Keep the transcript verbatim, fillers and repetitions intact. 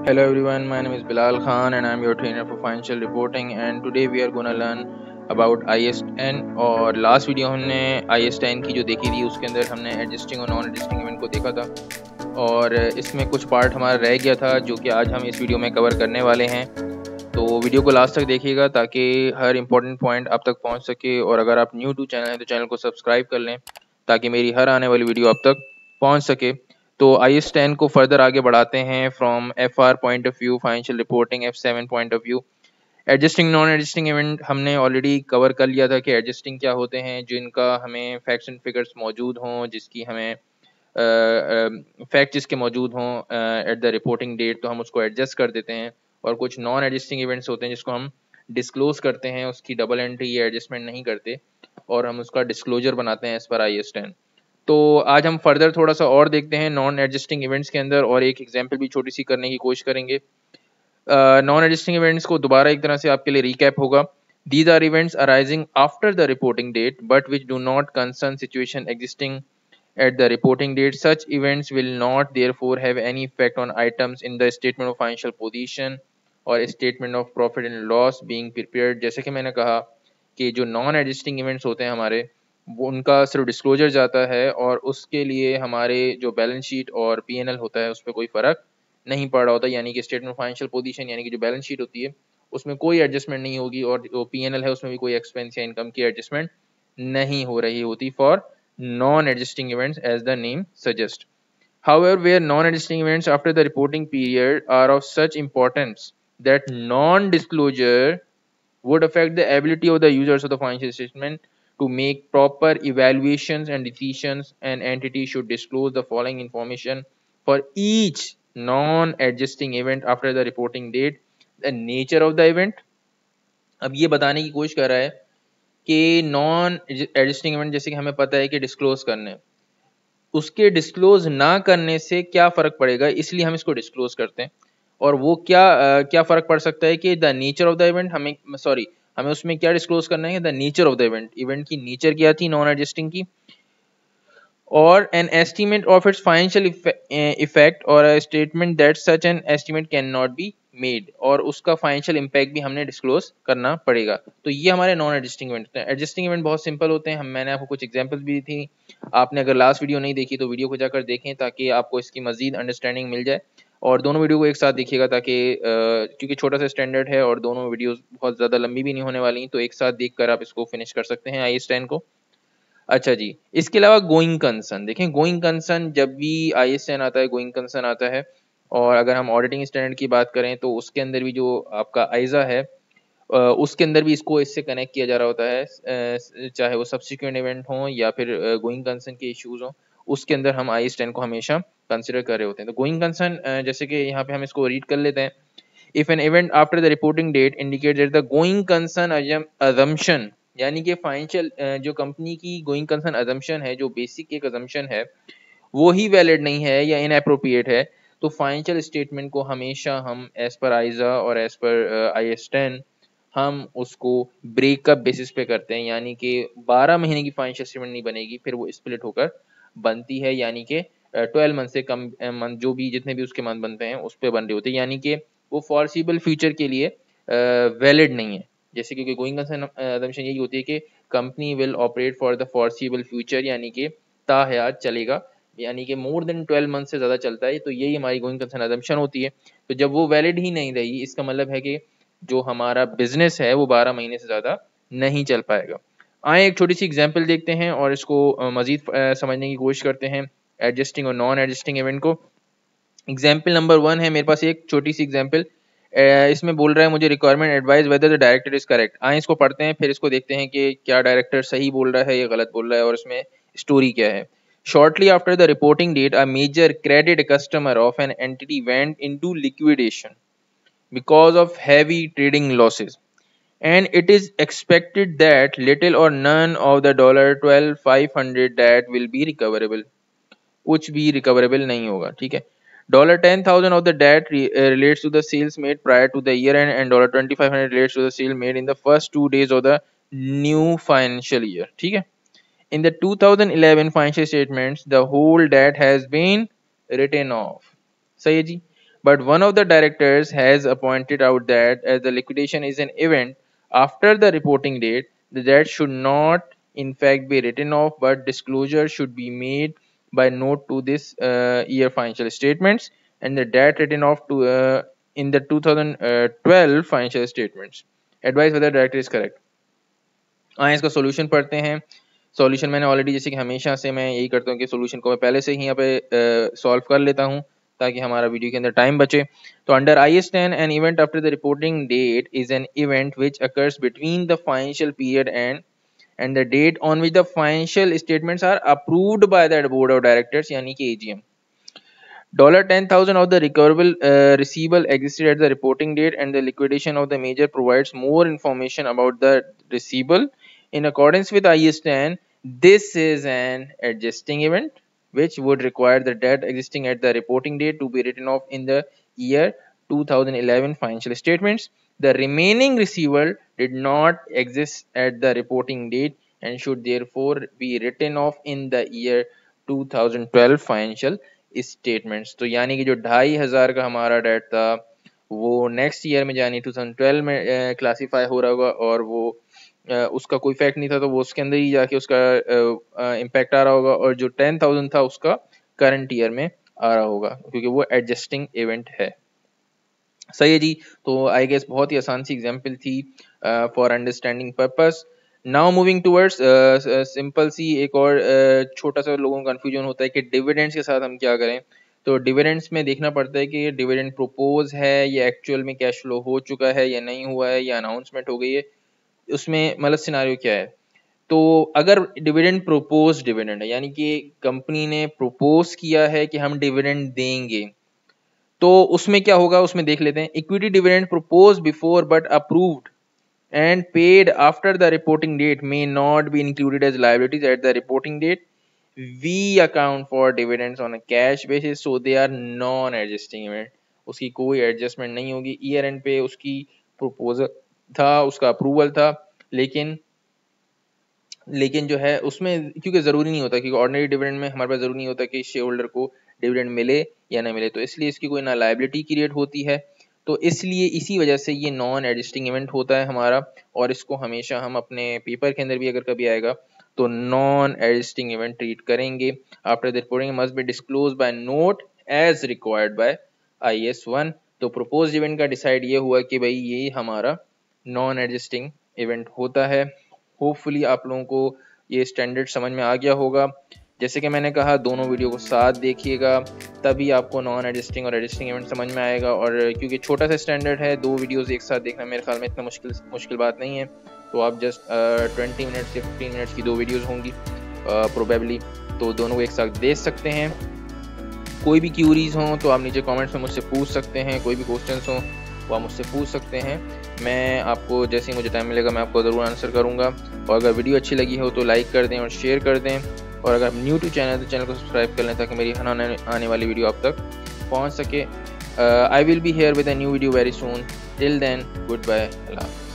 Hello everyone, my name is Bilal Khan and I am your trainer for financial reporting and today we are gonna learn about I S N। और last video हमने I S ten की जो देखी थी उसके अंदर हमने adjusting और नॉन एडजस्टिंग इवेंट को देखा था और इसमें कुछ पार्ट हमारा रह गया था जो कि आज हम इस वीडियो में कवर करने वाले हैं। तो वीडियो को लास्ट तक देखिएगा ताकि हर इंपॉर्टेंट पॉइंट आप तक पहुंच सके और अगर आप न्यू टू चैनल हैं तो चैनल को सब्सक्राइब कर लें ताकि मेरी हर आने वाली वीडियो आप तक पहुंच सके। तो आई एस टेन को फर्दर आगे बढ़ाते हैं from F R point of view, financial reporting F seven point of view. Adjusting non adjusting event हमने ऑलरेडी कवर कर लिया था कि एडजस्टिंग क्या होते हैं, जिनका हमें फैक्ट्स एंड फिगर्स मौजूद हों, जिसकी हमें फैक्ट जिसके मौजूद हों एट द रिपोर्टिंग डेट तो हम उसको एडजस्ट कर देते हैं। और कुछ नॉन एडजस्टिंग इवेंट्स होते हैं जिसको हम डिस्क्लोज करते हैं, उसकी डबल एंट्री या एडजस्टमेंट नहीं करते और हम उसका डिस्क्लोजर बनाते हैं एज पर आई एस टेन। तो आज हम फर्दर थोड़ा सा और देखते हैं नॉन एडजस्टिंग इवेंट्स के अंदर और एक एग्जांपल भी छोटी सी करने की कोशिश करेंगे। नॉन एडजस्टिंग इवेंट्स को दोबारा एक तरह से आपके लिए रिकैप होगा। These are events arising after the reporting date but which do not concern situation existing at the reporting date. Such events will not therefore have any effect on items in the statement of financial position or statement of profit and loss being prepared। जैसे कि मैंने कहा कि जो non adjusting events होते हैं हमारे वो उनका सिर्फ डिस्क्लोजर जाता है और उसके लिए हमारे जो बैलेंस शीट और पी एन एल होता है उस पर कोई फ़र्क नहीं पड़ रहा होता, यानी कि स्टेटमेंट ऑफ फाइनेंशियल पोजीशन यानी कि जो बैलेंस शीट होती है उसमें कोई एडजस्टमेंट नहीं होगी और जो पी एन एल है उसमें भी कोई एक्सपेंस या इनकम की एडजस्टमेंट नहीं हो रही होती for non-adjusting events as the name suggests. However, where non-adjusting events after the reporting period are of such importance that non-disclosure would affect the ability of the users of the financial statement to make proper evaluations and decisions, an entity should disclose the following information for each non-adjusting event after the reporting date: the nature of the event। अब ये बताने की कोशिश कर रहा है कि non adjusting event जैसे कि हमें पता है कि डिस्क्लोज करने, उसके डिस्क्लोज ना करने से क्या फ़र्क पड़ेगा, इसलिए हम इसको डिस्क्लोज करते हैं। और वो क्या आ, क्या फ़र्क पड़ सकता है कि the nature of the event, हमें सॉरी हमें उसमें क्या डिस्क्लोज करना है, the nature of the event, event की नेचर क्या थी नॉन एडजस्टिंग की, और an estimate of its financial effect और a statement that such an estimate can not be made, और उसका फाइनेंशियल इम्पैक्ट भी हमने डिस्क्लोज करना पड़ेगा। तो ये हमारे नॉन एडजस्टिंग इवेंट हैं। एडजस्टिंग इवेंट बहुत सिंपल होते हैं, हम मैंने आपको कुछ एग्जांपल्स भी दी थी, आपने अगर लास्ट वीडियो नहीं देखी तो वीडियो को जाकर देखें ताकि आपको इसकी मजीद अंडरस्टैंडिंग मिल जाए। और दोनों वीडियो को एक साथ देखिएगा ताकि क्योंकि छोटा सा स्टैंडर्ड है और दोनों वीडियोस बहुत ज़्यादा लंबी भी नहीं होने वाली, तो एक साथ देखकर आप इसको फिनिश कर सकते हैं आई एस टेन को। अच्छा जी, इसके अलावा गोइंग कंसर्न देखें। गोइंग कंसर्न जब भी आई एस एन आता है गोइंग कंसर्न आता है, और अगर हम ऑडिटिंग स्टैंडर्ड की बात करें तो उसके अंदर भी जो आपका आइजा है उसके अंदर भी इसको इससे कनेक्ट किया जा रहा होता है, चाहे वो सब्सिक्वेंट इवेंट हो या फिर गोइंग कंसर्न के इश्यूज हो, उसके अंदर हम आई एस टेन को हमेशा कंसिडर कर रहे होते हैं। तो गोइंग कंसर्न जैसे कि यहाँ पे हम इसको रीड कर लेते हैं। If an event after the reporting date indicate that the going concern assumption, यानी कि फाइनेंशियल जो कंपनी की गोइंग कंसर्न अजम्पशन है, जो बेसिक एक अजम्पशन है वो ही वैलिड नहीं है या इनएप्रोप्रिएट है, तो फाइनेंशियल स्टेटमेंट को हमेशा हम एज पर आइजा और एज पर आई एस टेन हम उसको ब्रेकअप बेसिस पे करते हैं, यानी कि बारह महीने की फाइनेंशियल स्टेटमेंट नहीं बनेगी, फिर वो स्प्लिट होकर बनती है, यानी कि ट्वेल्व मंथ से कम मंथ जो भी जितने भी उसके मंथ बनते हैं उस पर बन रहे होते हैं, यानी कि वो फॉरसीबल फ्यूचर के लिए वैलिड नहीं है। जैसे क्योंकि गोइंग कंसर्न अजम्पशन यही होती है कि company will operate for the foreseeable future, यानी कि ताहयात चलेगा, यानी कि मोर देन ट्वेल्व मंथ से ज़्यादा चलता है, तो यही हमारी गोइंग कंसर्न अजम्पशन होती है। तो जब वो वैलिड ही नहीं रही, इसका मतलब है कि जो हमारा बिजनेस है वो बारह महीने से ज़्यादा नहीं चल पाएगा। आए एक छोटी सी एग्जांपल देखते हैं और इसको मज़ीद समझने की कोशिश करते हैं एडजस्टिंग और नॉन एडजस्टिंग इवेंट को। एग्जांपल नंबर वन है मेरे पास एक छोटी सी एग्जांपल, इसमें बोल रहा है मुझे requirement advice whether the director is correct. आए इसको पढ़ते हैं, फिर इसको देखते हैं कि क्या डायरेक्टर सही बोल रहा है या गलत बोल रहा है और इसमें स्टोरी क्या है। Shortly after the reporting date, a major credit customer of an entity went into liquidation because of heavy trading losses, and it is expected that little or none of the dollar twelve five hundred that will be recoverable, कुछ भी recoverable नहीं होगा, ठीक है। dollar ten thousand of the debt re, uh, relates to the sales made prior to the year end, and dollar twenty five hundred relates to the sale made in the first two days of the new financial year, ठीक है। In the two thousand eleven financial statements, the whole debt has been written off। सही है जी। but one of the directors has pointed out that as the liquidation is an event after the reporting date, the debt should not in fact be written off, but disclosure should be made by note to this uh, year financial statements and the debt written off to uh, in the two thousand twelve financial statements. Advice whether director is correct. आए इसका solution पढ़ते हैं. Solution मैंने already, जैसे कि हमेशा से मैं यही करता हूँ कि सॉल्यूशन को मैं पहले से ही यहाँ पे सॉल्व कर लेता हूँ ताकि हमारा वीडियो के अंदर टाइम बचे. तो under I S ten an event after the reporting date is an event which occurs between the financial period end and the date on which the financial statements are approved by the board of directors, यानी कि A G M. ten thousand of the recoverable uh, receivable existed at the reporting date, and the liquidation of the major provides more information about the receivable. In accordance with I S ten, this is an adjusting event which would require the debt existing at the reporting date to be written off in the year two thousand eleven financial statements. The remaining receivable did not exist at the reporting date and should therefore be written off in the year two thousand twelve financial statements. तो यानी कि जो ढाई हजार का हमारा date था वो नेक्स्ट ईयर में यानी टू थाउजेंड ट्वेल्व में क्लासीफाई हो रहा होगा और वो आ, उसका कोई इफेक्ट नहीं था, तो वो उसके अंदर ही जाके उसका इम्पैक्ट आ रहा होगा, और जो टेन थाउजेंड था उसका करंट ईयर में आ रहा होगा क्योंकि वो एडजस्टिंग इवेंट है. सही है जी. तो आई गेस बहुत ही आसान सी एग्जांपल थी for understanding purpose. Now moving towards simple सी एक और uh, छोटा सा लोगों को कंफ्यूजन होता है कि डिविडेंड्स के साथ हम क्या करें. तो डिविडेंड्स में देखना पड़ता है कि डिविडेंड प्रोपोज है या एक्चुअल में कैश फ्लो हो चुका है या नहीं हुआ है या अनाउंसमेंट हो गई है, उसमें मतलब सिनारियो क्या है. तो अगर डिविडेंड प्रोपोज डिविडेंड है यानी कि कंपनी ने प्रोपोज किया है कि हम डिविडेंड देंगे, तो उसमें क्या होगा उसमें देख लेते हैं. Equity dividend propose before but approved and paid after the reporting date may not be included as liabilities at the reporting date. We account for dividends on a cash basis, so they are non adjusting event. उसकी कोई adjustment नहीं होगी. Year and पे उसकी proposal था, उसका approval था, लेकिन लेकिन जो है उसमें क्योंकि जरूरी नहीं होता, क्योंकि ऑर्डिनरी डिविडेंड में हमारे पास जरूरी नहीं होता कि शेयर होल्डर को डिविडेंड मिले या ना मिले, तो इसलिए इसकी कोई ना लायबिलिटी क्रिएट होती है. तो इसलिए इसी वजह से ये नॉन एडजस्टिंग इवेंट होता है हमारा, और इसको हमेशा हम अपने पेपर के अंदर भी अगर कभी आएगा तो नॉन एडजस्टिंग इवेंट ट्रीट करेंगे. After the reporting must be disclose by note as required by I S one. तो प्रोपोज इवेंट का डिसाइड ये हुआ कि भाई ये हमारा नॉन एडजस्टिंग इवेंट होता है. होपफुली आप लोगों को ये स्टैंडर्ड समझ में आ गया होगा. जैसे कि मैंने कहा दोनों वीडियो को साथ देखिएगा तभी आपको नॉन एडजस्टिंग और एडजस्टिंग इवेंट समझ में आएगा, और क्योंकि छोटा सा स्टैंडर्ड है दो वीडियोस एक साथ देखना मेरे ख्याल में इतना मुश्किल मुश्किल बात नहीं है. तो आप जस्ट ट्वेंटी मिनट्स या फिफ्टीन मिनट्स की दो वीडियोस होंगी प्रोबेबली, तो दोनों को एक साथ देख सकते हैं. कोई भी क्यूरीज हों तो आप नीचे कमेंट्स में मुझसे पूछ सकते हैं, कोई भी क्वेश्चंस हों वो आप मुझसे पूछ सकते हैं. मैं आपको जैसे ही मुझे टाइम मिलेगा मैं आपको ज़रूर आंसर करूंगा. और अगर वीडियो अच्छी लगी हो तो लाइक कर दें और शेयर कर दें, और अगर न्यू टू चैनल तो चैनल को सब्सक्राइब कर लें ताकि मेरी हर आने, आने वाली वीडियो आप तक पहुंच सके. I will be here with a new video very soon. Till then good bye.